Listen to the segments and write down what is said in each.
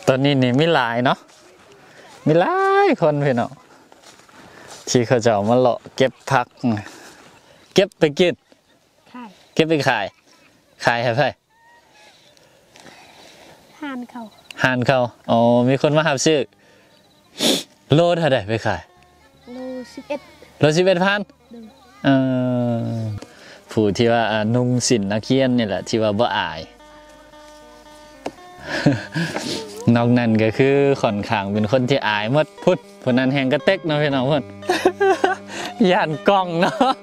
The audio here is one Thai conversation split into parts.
ตอนนี้นี่มีหลายเนาะมีหลายคนพี่น้องที่เขาจะเอามาเลาะเก็บผักเก็บไปกินเก็บไปขายให้ไผหานเขาอ๋อมีคนมาหาซื้อโลเท่าใดไปขายโล 11,000ผู้ที่ว่านุ่งสินนักเรียนนี่แหละที่ว่าบ่อายนอกนั้นก็คือค่อนข้างเป็นคนที่อายหมดพุทธผู้นั้นแหงกระเต็กเนาะพี่น้องเพิ่นย่านกล้องเนาะ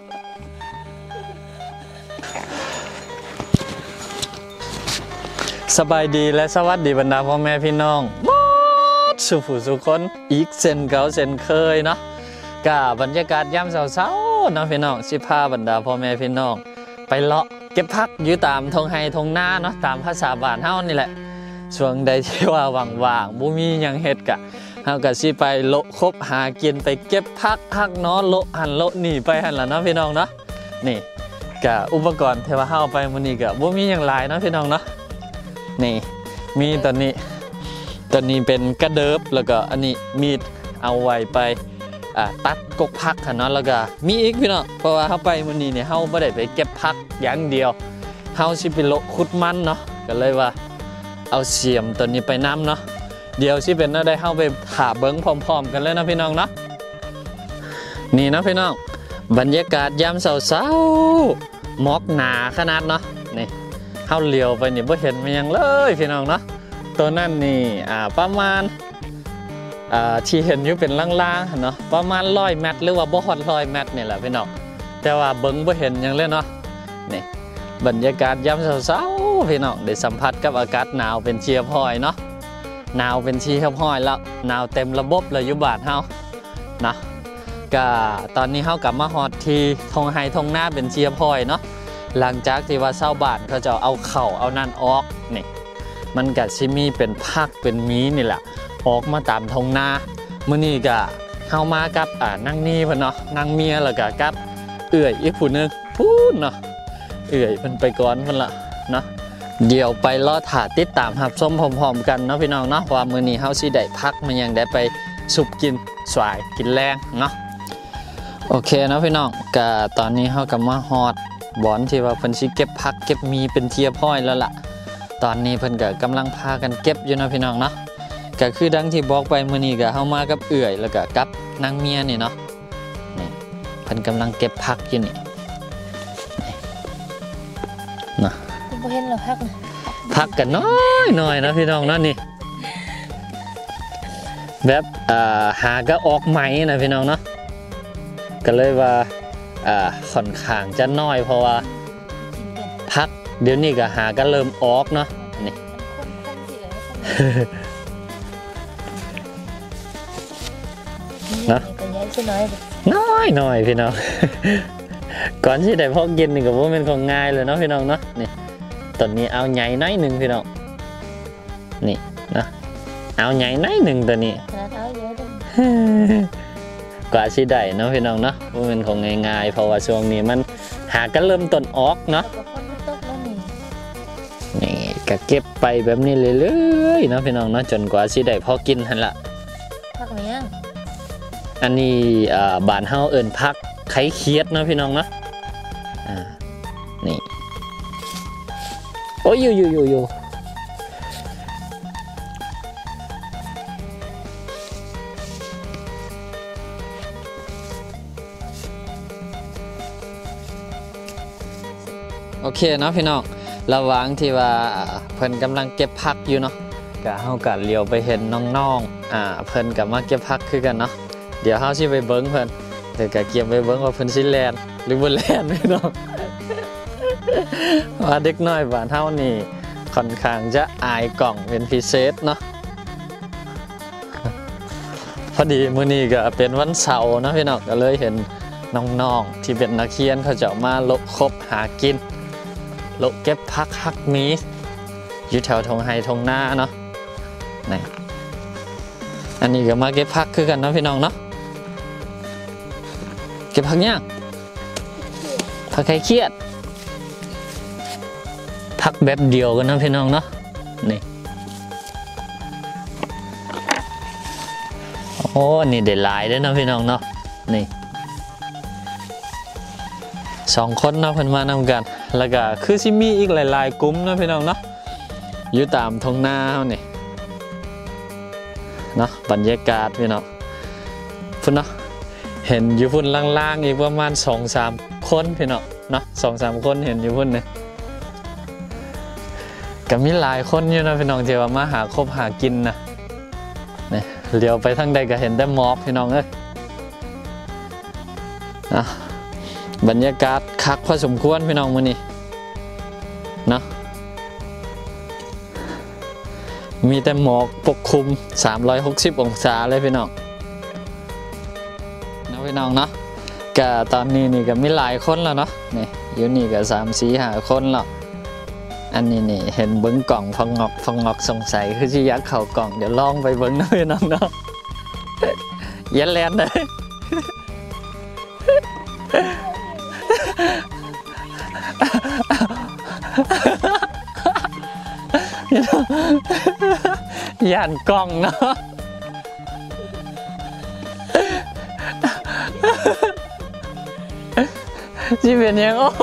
สบายดีและสวัสดีบรรดาพ่อแม่พี่น้องสุผู้สุคนอีกเส้นเก่าเส้นเคยเนาะกับบรรยากาศยามเช้าๆเนาะพี่น้องสิพาบรรดาพ่อแม่พี่น้องไปเลาะเก็บผักอยู่ตามทงไฮทงนาเนาะตามภาษาบ้านเฮานี่แหละช่วงใดที่ว่าว่างๆบ่มีหยังเฮ็ดกะเฮาก็สิไปโละคบหากินไปเก็บผักฮักเนาะโละหันโละนี่ไปหั่นล่ะเนาะพี่น้องเนาะนี่ก็อุปกรณ์ที่ว่าเฮาไปมื้อนี้ก็บ่มีหยังหลายเนาะพี่น้องเนาะนี่มีตอนนี้เป็นกระเดิบแล้วก็อันนี้มีดเอาไว้ไปตัดกกผักเนาะแล้วก็มีอีกพี่น้องเพราะว่าเฮาไปมื้อนี้เนี่ยเฮาบ่ได้ไปเก็บผักอย่างเดียวเฮาสิไปโละขุดมันเนาะก็เลยว่าเอาเสียมตัวนี้ไปน้ำเนาะเดี๋ยวสิเป็นได้เข้าไปหาเบิ้งพร้อมๆกันเลยนะพี่น้องเนาะนี่นะพี่น้องบรรยากาศยามเช้าๆหมอกหนาขนาดเนาะนี่เข้าเลี้ยวไปนี่บ่เห็นมันยังเลยพี่น้องเนาะตัวนั่นนี่ประมาณที่เห็นอยู่เป็นล่างๆเนาะประมาณ100 เมตรหรือว่าบ่ฮอด100 เมตรนี่แหละพี่น้องแต่ว่าเบิ้งบ่เห็นยังเลยเนาะนี่บรรยากาศยามเช้าๆพี่น้องได้สัมผัสกับอากาศหนาวเป็นเชียร์พอยเนาะหนาวเป็นชีร์พอยแล้วหนาวเต็มระบบเลยอยู่บ้านเฮานะก็ตอนนี้เฮากลับมาฮอดที่ทงไฮทงหน้าเป็นเชียร์พอยเนาะหลังจากที่ว่าชาวบ้านเขาจะเอาเข่าเอานั่นออกนี่มันก็สิมีเป็นผักเป็นมีนี่แหละออกมาตามทงนามื้อนี้ก็เฮามากับนางนี่เพิ่นเนาะนางเมียแล้วก็กับเอื้อยอีกผู้นึงพูดเนาะเอื้อยเพิ่นไปก่อนเพิ่นละเนาะเดี๋ยวไปรอถ่าติดตามรับชมพร้อมๆกันเนาะพี่น้องเนาะว่ามื้อนี้เฮาสิได้พักมันยังได้ไปสุบกินสวายกินแรงเนาะโอเคเนาะพี่น้องก็ตอนนี้เฮาก็มาฮอดบอนที่ว่าเพิ่นสิเก็บผักเก็บมีเป็นเทียพ้อยแล้วล่ะตอนนี้เพิ่นก็กำลังพากันเก็บอยู่เนาะพี่น้องเนาะก็คือดังที่บอกไปมื้อนี้ก็เฮามากับเอื้อยแล้วก็กับนางเมียนี่เนาะนี่เพิ่นกำลังเก็บผักอยู่นี่นะบ่เห็นหรอกพักกันน้อยนะพี่น้องเนาะนี่แบบหาก็ออกไหมนะพี่น้องเนาะก็เลยว่าค่อนข้างจะน้อยเพราะว่าพักเดี๋ยวนี้ก็หาก็เริ่มออกเนาะนี่นะน้อยพี่น้องก่อนที่ได้พอกกินนี่ก็ว่าเป็นของง่ายเลยเนาะพี่น้องเนาะนี่ตอนนี้เอาใหญ่น้อยหนึ่งพี่น้องนี่นะเอาใหญ่น้อยหนึ่งตัวนี้กว่าสิได้เนาะพี่น้องเนาะว่าเป็นของง่ายๆเพราะว่าช่วงนี้มันหาก็เริ่มต้นออกเนาะนี่ก็เก็บไปแบบนี้เรื่อยๆเนาะพี่น้องเนาะจนกว่าสิได้พอกินหั่นละผักเนี้ยอันนี้บ้านเฮาเอิ้นผักไข่เคียดเนาะพี่น้องเนาะนี่โอ้ยอยู่โอเคเนาะพี่น้องระหว่างที่ว่าเพิ่นกำลังเก็บผักอยู่เนาะก็เฮาก็เลี้ยวไปเห็นน้องๆเพิ่นก็มาเก็บผักคือกันเนาะเดี๋ยวเฮาสิไปเบิ่งเพิ่นเดี๋ยวก็เก็บไปเบิ่งว่าเพิ่นสิแล่นหรือบ่แล่นพี่น้องว่าเด็กน้อยบ้านเฮานี่ค่อนข้างจะอายกล่องเป็นพิเศษเนาะพอดีมื้อนี้ก็เป็นวันเสาร์เนาะพี่น้องก็เลยเห็นน้องๆที่เป็นนักเรียนเขาจะมาโละคบหากินโละเก็บผักฮักมีอยู่แถวทงไฮทงนาเนาะนี่อันนี้ก็มาเก็บผักคือกันเนาะพี่น้องเนาะเก็บผักเนี่ยผักไข่เคียดผักแบบเดียวกันนะพี่น้องเนาะนี่โอ้อันนี้ได้หลายเด้อเนาะพี่น้องเนาะนี่2 คนเนาะเพิ่นมานำกันแล้วก็คือสิมีอีกหลายๆกลุ่มเนาะพี่น้องเนาะอยู่ตามท้องนาเฮานี่เนาะบรรยากาศพี่น้องพุ่นเนาะเห็นอยู่พุ่นล่างๆอีกประมาณ 2-3 คนพี่น้องเนาะ 2-3 คนเห็นอยู่พุ่นนี่ก็มีหลายคนอยู่นะพี่น้องที่ว่ามาหาคบหากินนะนี่เลี้ยวไปทางใดก็เห็นแต่หมอกพี่น้องเอ้ยนะบรรยากาศคักพอสมควรพี่น้องมื้อนี้เนาะมีแต่หมอกปกคลุม360องศาเลยพี่น้องนะพี่น้องเนาะก็ตอนนี้นี่ก็มีหลายคนแล้วเนาะนี่อยู่นี่ก็3-4-5 คนแล้วอันนี้นี่เห็นเบิ้งกล่องพองอกสงสัยคือสิอยากเข้ากล่องเดี๋ยวลองไปเบิ้งนะพี่น้องเนาะอย่าแลนเลยย่านกล้องเนาะที่เป็นยังโอ้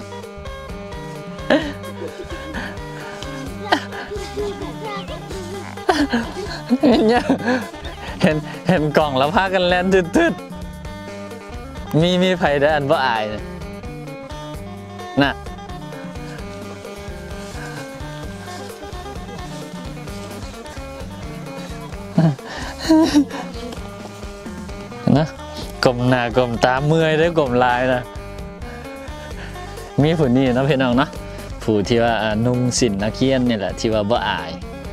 เห็นกล่องแล้วพากันแล่นตืดๆมีไผได้อันบ่อายน่ะนะกลมหน้ากลมตาเมื่อยได้กลมลายนะมีผู้นี้นะพี่น้องเนาะผู้ที่ว่านุ่งสินนักเรียนนี่แหละที่ว่าบ่อาย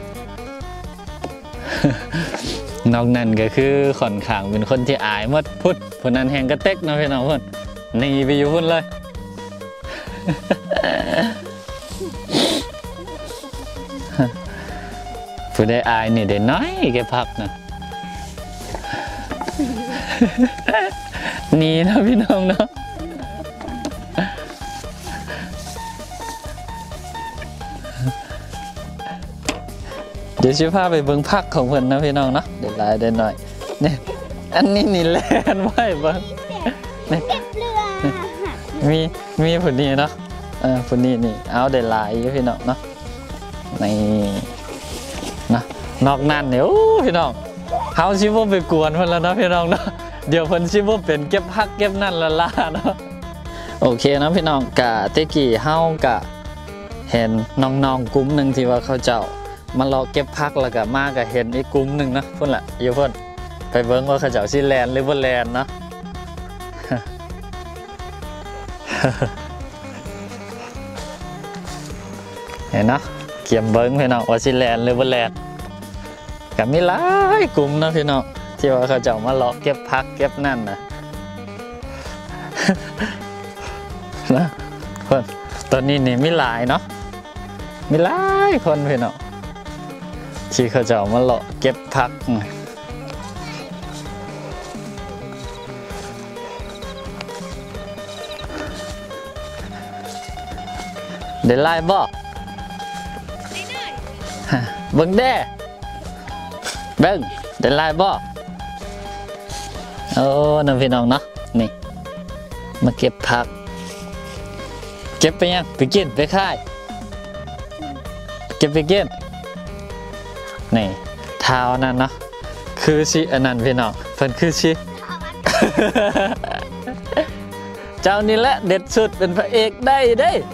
นอกนั้นก็คือค่อนข้างเป็นคนที่อายหมดพุทธผู้นั้นแหงกระเต็กนะพี่น้องพุ่นหนีไปอยู่พุ่นเลย ผู้ได้อายนี่ได้น้อยแกพักนะ หนีนะพี่น้องเนาะเดี๋ยวชิพาไปเบิ่งพักของเพิ่นนะพี่น้องเนาะเดี๋ยวลายได้หน่อยนี่อันนี้นี่แลนไว้เบิ่งนี่มีผุนนี้เนาะผุนนี้นี่เอาได้หลายพี่น้องเนาะนี่นะนอกนั้นเนี่ยโอ้พี่น้องเฮาสิบ่ไปกวนเพิ่นแล้วนะพี่น้องเนาะเดี๋ยวเพิ่นสิบ่เป็นเก็บพักเก็บนั่นละล่าเนาะโอเคนะพี่น้องกะตะกี้เฮากะเห็นน้องๆกลุ่มนึงที่ว่าเขาเจ้ามารอเก็บพักแล้วก็มาก็เห็นอีกกลุ่มหนึ่งนะพุ่นละอยู่พุ่นไปเบิ้งว่าเขาเจ้าสิแลนหรือบ่แลนเนาะ เห็นเนาะเกี่ยมเบิ้งพี่น้องว่าสิแลนหรือบ่แลนก็มีหลายกลุ่มนะพี่น้องที่ว่าเขาเจ้ามารอเก็บพักเก็บนั่นนะ นะพุ่นตอนนี้นี่มีหลายเนาะมีหลายคนพี่น้องที่เขาจะมาเลาะเก็บพักเดี๋ยวไล่บ่เบิ่งเด้เบิ่งเดี๋ยวไล่บ่โอ้น้องพี่น้องเนาะนี่มาเก็บพักเก็บไปยังไปกินไปขายเก็บไปกินนี่เท้านั่นเนาะคือชิอันนั้นพี่น้องเพิ่นคือชิ เจ้านี่แหละเด็ดสุดเป็นพระเอกได้เด้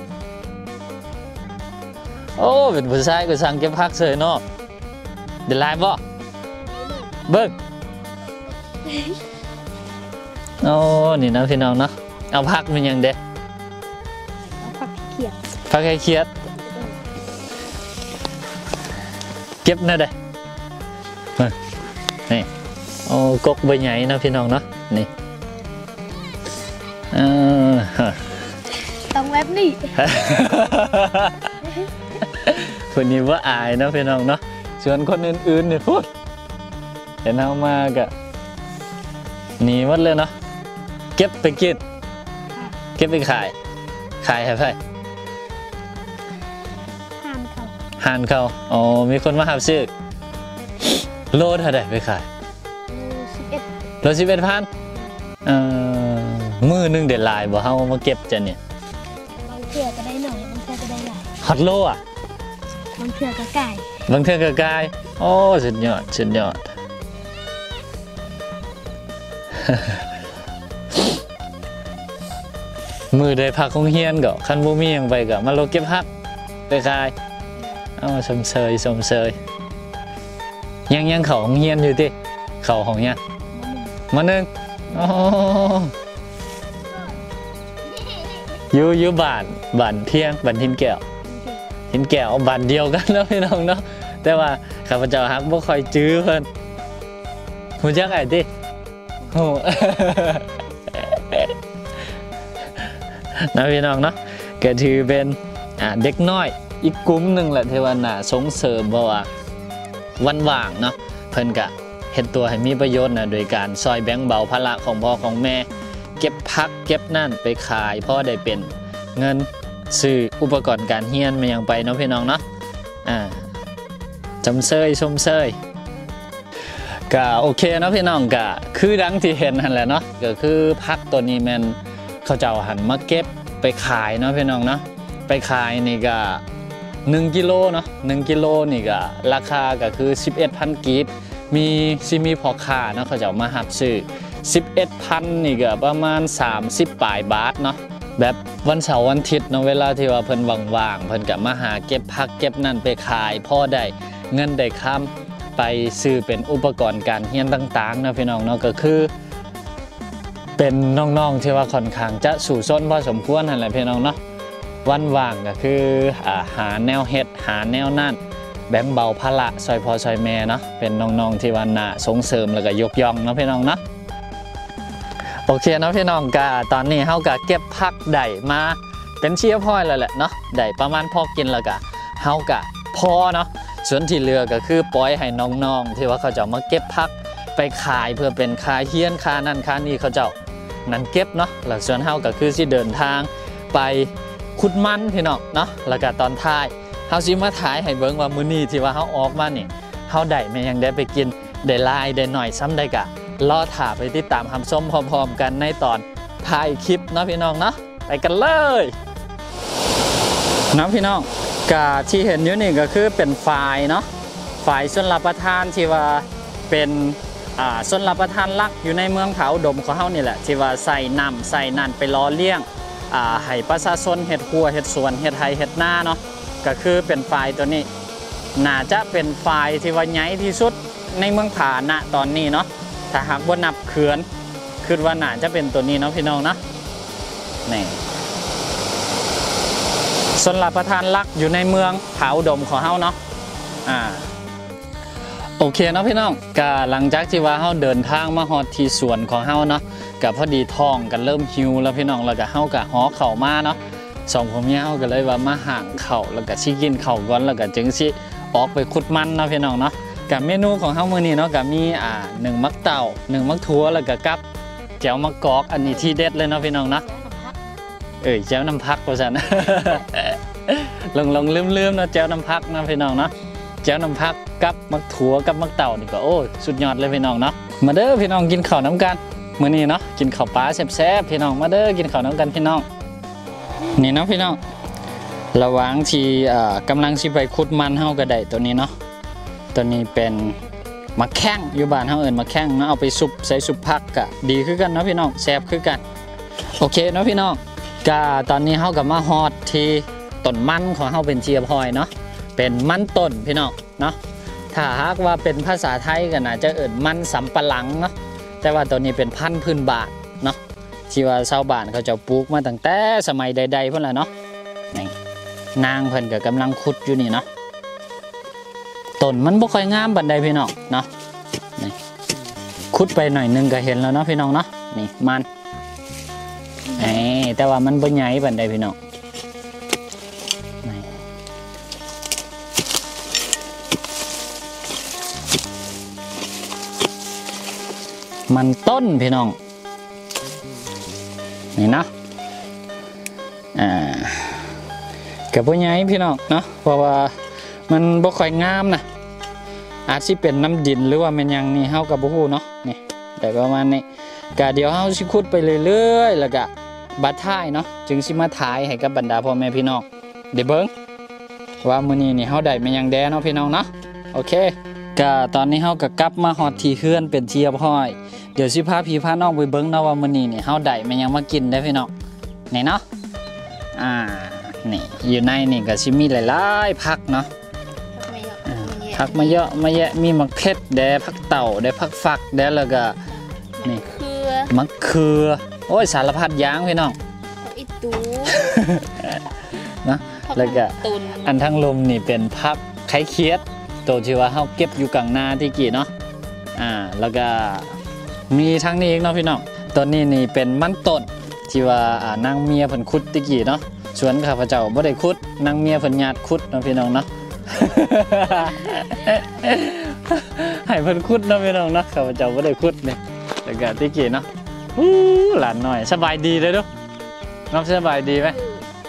โอ้เป็นผู้ชายก็สั่งเก็บพักเสยเนาะเดี๋ยวไล่บ่เบิ่งโอ้นี่นะพี่น้องเนาะเอาพักมันยังเด้ผักเขียดพักให้เครียดเก็บนะเด้นี่โอ้กกใบใหญ่นะพี่น้องเนาะนี่ต้องแบบนี้คนนี้ว่าอายนะพี่น้องเนาะส่วนคนอื่นๆเนี่ยพูดเห็นเอามากะหนีหมดเลยเนาะเก็บไปกินเก็บไปขายให้ไผห่านเขาอ๋อมีคนมาหาซื้อโลเท่าไหร่ไปขายเรา11,000มือหนึงเดือดลายบ่เฮามาเก็บจะเนี่ยบางเทื่อก็ได้หน่อยบางเทื่อก็ได้หลายฮอตโลอ่ะบางเทื่อก็ไก่บางเทื่อก็กายโอ้สุดยอดสุดยอด มือได้พักของเฮียนก็คันบ่มีหยังไปก็มาโลเก็บพักไปขายเอาสมเสยยังเข้าของเฮียนอยู่ติเข้าของยังมาหนึ่งโอ้อยู่บ้านเที่ยงบ้านหินแก้วบ้านเดียวกันเนาะพี่น้องเนาะแต่ว่าข้าพเจ้าฮักบ่ค่อยจื้อเพิ่นฮู้จักไอ้ติโอ้ นะพี่น้องเนาะก็ถือเป็นเด็กน้อยอีกกลุ่มหนึ่งแหละที่ว่าน่าส่งเสริมเพราะว่าวันว่างเนาะเพิ่นก็เฮ็ดตัวให้มีประโยชน์นะโดยการซอยแบ่งเบาภาระของพ่อของแม่เก็บพักเก็บนั่นไปขายเพราะได้เป็นเงินซื้ออุปกรณ์การเรียนมายังไปเนาะพี่น้องเนาะจำเซยชมเซยก็โอเคเนาะพี่น้องก็คือดังที่เห็นนั่นแหละเนาะก็คือพักตัวนี้แมันเขาเจ้าหันมาเก็บไปขายเนาะพี่น้องเนาะไปขายนี่ก็1กิโลเนาะ1กิโลนี่ก็ราคาก็คือ 11,000 กีบมีพ่อค้าเนาะเขาเจ้ามาหับซื้อ 11,000 นี่ก็ประมาณ30ปลายบาทเนาะแบบวันเสาร์วันอาทิตย์เนาะเวลาที่ว่าเพิ่นว่างๆเพิ่นก็มาหาเก็บผักเก็บนั่นไปขายพอได้เงินได้ค้ำไปซื้อเป็นอุปกรณ์การเรียนต่างๆนะพี่น้องเนาะก็คือเป็นน้องๆที่ว่าค่อนข้างจะสู่ซนพอสมควรนั่นแหละพี่น้องเนาะวันว่างก็คือหาแนวเฮ็ดหาแนวนั่นแบ่งเบาภาระซอยพ่อซอยแม่เนาะเป็นน้องๆที่ว่าน่าส่งเสริมแล้วก็ยกย่องเนาะพี่น้องเนาะโอเคเนาะพี่น้องก็ตอนนี้เฮาก็เก็บผักได้มาเป็นเชียร์พอยแล้วแหละเนาะได้ประมาณพอกินแล้วก็เฮาก็พอเนาะส่วนที่เหลือก็คือปล่อยให้น้องๆที่ว่าเขาจะมาเก็บผักไปขายเพื่อเป็นค่าเฮียนค่านั่นค่านี่เขาเจ้านั้นเก็บเนาะแล้วส่วนเฮาก็คือสิเดินทางไปขุดมันพี่น้องเนาะแล้วก็ตอนท้ายเฮาสิมาถ่ายให้เบิ่งว่ามื้อนี้ที่ว่าเฮาออกมานี่เฮาได้แม่ยังได้ไปกินได้หลายได้หน่อยซ้ำได้กะรอถ่าไปติดตามรับชมพร้อมๆกันในตอนถ่ายคลิปเนาะพี่น้องเนาะไปกันเลยนะพี่น้องกะที่เห็นอยู่นี่ก็คือเป็นไฟล์เนาะไฟล์ส่วนรับประทานที่ว่าเป็นส่วนรับประทานหลักอยู่ในเมืองผาอุดมของเฮานี่แหละที่ว่าใส่น้ำใส่นั่นไปล้อเลี้ยงให้ประชาชนเฮ็ดครัวเฮ็ดสวนเฮ็ดไร่เฮ็ดนาเนาะก็คือเป็นไฟล์ตัวนี้น่าจะเป็นไฟล์ที่ว่าใหญ่ที่สุดในเมืองผาณตอนนี้เนาะถ้าหากว่านับเขื่อนคือว่าน่าจะเป็นตัวนี้เนาะพี่น้องเนาะนี่ส่วนรับประทานหลักอยู่ในเมืองผาอุดมของเฮาเนาะโอเคเนาะพี่น้องก็หลังจากที่ว่าเฮาเดินทางมาฮอดที่สวนของเฮาเนาะก็พอดีท้องกันเริ่มหิวแล้วพี่น้องแล้วก็เฮาก็ฮ้อเข้ามาเนาะสองผมเนี่ยเฮาก็เลยว่ามาห่างเข้าแล้วก็สิกินข้าวก่อนแล้วก็จึงสิออกไปขุดมันเนาะพี่น้องเนาะกับเมนูของเฮามื้อนี้เนาะก็มี1มักเต่า1มักถั่วแล้วก็กับแจ่วมะกอกอันนี้ที่เด็ดเลยเนาะพี่น้องเนาะแจ่วน้ำพักว่าซั่น ลงลืมๆเนาะแจ่วน้ำพักเนาะพี่น้องเนาะแจ่วน้ำพักกับมักถั่วกับมักเต่านี่ก็โอ้สุดยอดเลยพี่น้องเนาะมาเด้อพี่น้องกินข้าวน้ำกันมื้อนี้เนาะกินข้าวปลาแซ่บๆพี่น้องมาเด้อกินข้าวน้ำกันพี่น้องนี่เนาะพี่น้องระหว่างที่กำลังสิไปขุดมันเฮาก็ได้ตัวนี้เนาะตัวนี้เป็นมะแข้งอยู่บ้านเฮาเอิ้นมะแข้งเนาะเอาไปซุปใส่ซุปผักก็ดีคือกันเนาะพี่น้องแซ่บคือกันโอเคเนาะพี่น้องก็ตอนนี้เฮาก็มาฮอดที่ต้นมันของเฮาเป็นเชียร์พอยเนาะเป็นมันต้นพี่น้องเนาะถ้าหากว่าเป็นภาษาไทยก็น่าจะเอิ้นมันสำปะหลังเนาะแต่ว่าตัวนี้เป็นพันธุ์พื้นบ้านเนาะที่ว่าชาวบ้านเขาจะปลูกมาตั้งแต่สมัยใดๆพุ่นล่ะเนาะนี่นางเพิ่นก็กำลังขุดอยู่นี่เนาะต้นมันบ่ค่อยงามปานใดพี่น้องเนาะนี่ขุดไปหน่อยนึงก็เห็นแล้วเนาะพี่น้องเนาะนี่มันแต่ว่ามันบ่ใหญ่ปานใดพี่น้องมันต้นพี่น้องนี่นะกับบ่ใหญ่พี่น้องเนาะเพราะว่ามันบ่ค่อยงามนะอาจสิเป็นน้ำดินหรือว่ามันยังนี่เฮากับบ่ฮู้เนาะนี่แต่ประมาณนี้ก็เดี๋ยวเฮาสิขุดไปเรื่อยๆแล้วก็บัดท้ายเนาะจึงสิมาถ่ายให้กับบรรดาพ่อแม่พี่น้องได้เบิ่งว่ามื้อนี้นี่เฮาได้มาหยังแดเนาะพี่น้องเนาะโอเคก็ตอนนี้เฮาก็กลับมาฮอดที่เฮือนเป็นที่เรียบร้อยเดี๋ยวสิพาพี่พาน้องไปเบิ่งเนาะว่ามื้อนี้นี่เฮาได้มาหยังมากินได้พี่น้องนี่เนาะนี่อยู่ในนี่ก็สิมีหลายๆผักเนาะผักมาเยอะมาแยะมีมะเขือแดผักเต่าแดผักฟักแดแล้วก็นี่มะเขือโอ้ยสารพัดอย่างพี่น้องอีตูนะแล้วก็อันทั้งลมนี่เป็นผักไข่เคียดตัวที่ว่าเฮาเก็บอยู่กลางนาที่กี่เนาะแล้วก็มีทั้งนี้อีกเนาะพี่น้องตัวนี้นี่เป็นมันต้นที่ว่านางเมียเพิ่นขุดที่กี่เนาะสวนข้าพเจ้าบ่ได้ขุดนางเมียเพิ่นญาติขุดเนาะพี่น้องเนาะ ให้เพิ่นขุดเนาะพี่น้องเนาะข้าพเจ้าบ่ได้ขุดนี่แล้วก็ที่กี่เนาะหลานน้อยสบายดีเลยเด้อน้องสบายดีไหม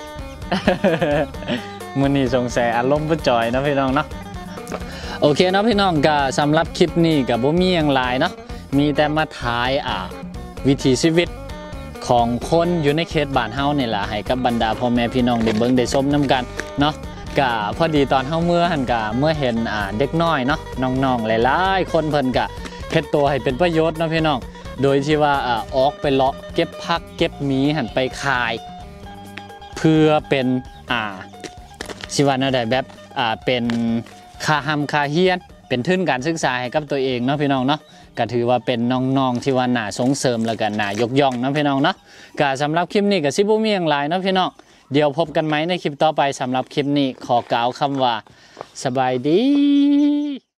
มื้อนี้สงสัยอารมณ์บ่จ่อยเนาะพี่น้องเนาะโอเคเนาะพี่น้องก็สำหรับคลิปนี้ก็บ่มีหยังหลายเนาะมีแต่มาถ่ายวิถีชีวิตของคนอยู่ในเขตบ้านเฮานี่แหละให้กับบรรดาพ่อแม่พี่น้องได้เบิ่งได้ชมนํกันเนาะก็พอดีตอนเฮาเมื่อหันก็เมื่อเห็นเด็กน้อยเนาะน้องๆหลายๆคนเพิ่นก็เฮ็ดตัวให้เป็นประโยชน์เนาะพี่น้องโดยที่ว่าออกไปเลาะเก็บผักเก็บหมีหันไปขายเพื่อเป็นสิว่าแนวใดแบบเป็นค่าห้ำค่าเฮียนเป็นทุนการศึกษาให้กับตัวเองเนาะพี่น้องเนาะก็ถือว่าเป็นน้องๆที่ว่าน่าส่งเสริมแล้วก็น่ายกย่องเนาะพี่น้องเนาะก็สำหรับคลิปนี้ก็สิบ่มีหยังหลายเนาะพี่น้องเดี๋ยวพบกันไหมในคลิปต่อไปสำหรับคลิปนี้ขอกล่าวคำว่าสบายดี